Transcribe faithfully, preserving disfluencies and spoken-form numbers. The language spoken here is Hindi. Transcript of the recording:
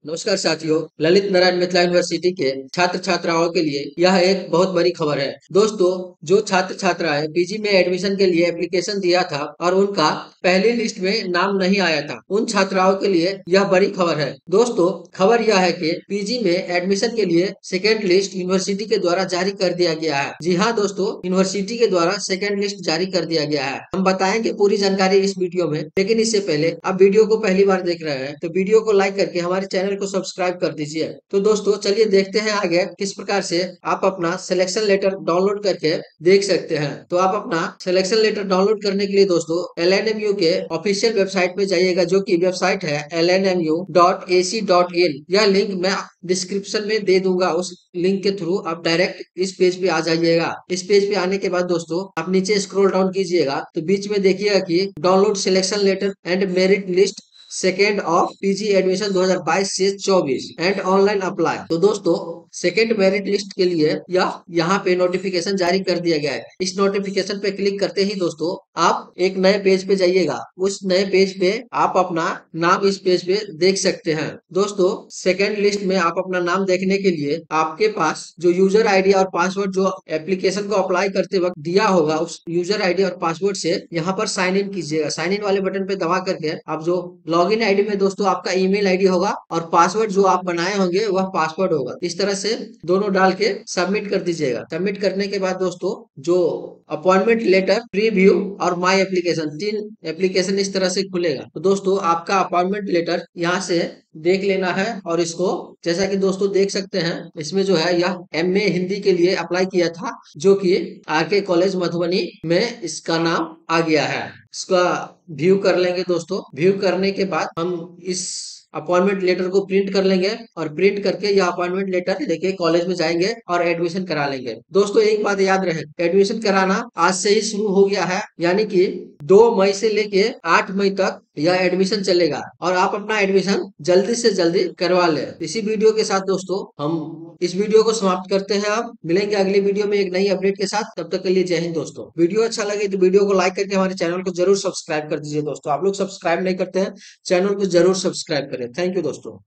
नमस्कार साथियों, ललित नारायण मिथिला यूनिवर्सिटी के छात्र छात्राओं के लिए यह एक बहुत बड़ी खबर है। दोस्तों, जो छात्र छात्राएं पीजी में एडमिशन के लिए एप्लीकेशन दिया था और उनका पहली लिस्ट में नाम नहीं आया था, उन छात्राओं के लिए यह बड़ी खबर है। दोस्तों, खबर यह है कि पीजी में एडमिशन के लिए सेकेंड लिस्ट यूनिवर्सिटी के द्वारा जारी कर दिया गया है। जी हाँ दोस्तों, यूनिवर्सिटी के द्वारा सेकेंड लिस्ट जारी कर दिया गया है। हम बताएंगे पूरी जानकारी इस वीडियो में, लेकिन इससे पहले आप वीडियो को पहली बार देख रहे हैं तो वीडियो को लाइक करके हमारे चैनल को सब्सक्राइब कर दीजिए। तो दोस्तों चलिए देखते हैं आगे किस प्रकार से आप अपना सिलेक्शन लेटर डाउनलोड करके देख सकते हैं। तो आप अपना सिलेक्शन लेटर डाउनलोड करने के लिए दोस्तों एल एन एम यू के ऑफिशियल वेबसाइट पे जाइएगा, जो की वेबसाइट है L N M U dot A C dot in. यह लिंक मैं डिस्क्रिप्शन में दे दूंगा। उस लिंक के थ्रू आप डायरेक्ट इस पेज पे आ जाइएगा। इस पेज पे आने के बाद दोस्तों आप नीचे स्क्रॉल डाउन कीजिएगा तो बीच में देखिएगा कि download selection letter and merit list second of PG admission दो हज़ार बाईस से चौबीस एंड ऑनलाइन अप्लाई। तो दोस्तों सेकेंड मेरिट लिस्ट के लिए यह यहाँ पे नोटिफिकेशन जारी कर दिया गया है। इस नोटिफिकेशन पे क्लिक करते ही दोस्तों आप एक नए पेज पे जाइएगा। उस नए पेज पे आप अपना नाम इस पेज पे देख सकते हैं। दोस्तों सेकेंड लिस्ट में आप अपना नाम देखने के लिए आपके पास जो यूजर आईडी और पासवर्ड जो एप्लीकेशन को अप्लाई करते वक्त दिया होगा, उस यूजर आईडी और पासवर्ड से यहाँ पर साइन इन कीजिएगा। साइन इन वाले बटन पे दबा करके आप जो लॉगिन आईडी में दोस्तों आपका ईमेल आईडी होगा और पासवर्ड जो आप बनाए होंगे वह पासवर्ड होगा। इस तरह से दोनों डाल के सबमिट कर दीजिएगा। सबमिट करने के बाद दोस्तों जो अपॉइंटमेंट लेटर, प्रीव्यू और माय एप्लीकेशन, तीन एप्लीकेशन इस तरह से खुलेगा। तो दोस्तों आपका अपॉइंटमेंट लेटर यहाँ से देख लेना है और इसको जैसा कि दोस्तों देख सकते हैं, इसमें जो है यह एम ए हिंदी के लिए अप्लाई किया था, जो कि आर के कॉलेज मधुबनी में इसका नाम आ गया है। इसका व्यू कर लेंगे दोस्तों। व्यू करने के बाद हम इस अपॉइंटमेंट लेटर को प्रिंट कर लेंगे और प्रिंट करके यह अपॉइंटमेंट लेटर लेके कॉलेज में जाएंगे और एडमिशन करा लेंगे। दोस्तों एक बात याद रहे, एडमिशन कराना आज से ही शुरू हो गया है, यानी कि दो मई से लेके आठ मई तक यह एडमिशन चलेगा और आप अपना एडमिशन जल्दी से जल्दी करवा ले। इसी वीडियो के साथ दोस्तों हम इस वीडियो को समाप्त करते हैं। अब मिलेंगे अगली वीडियो में एक नई अपडेट के साथ। तब तक के लिए जय हिंद दोस्तों। वीडियो अच्छा लगे तो वीडियो को लाइक करके हमारे चैनल को जरूर सब्सक्राइब कर दीजिए। दोस्तों आप लोग सब्सक्राइब नहीं करते हैं, चैनल को जरूर सब्सक्राइब करें। थैंक यू दोस्तों।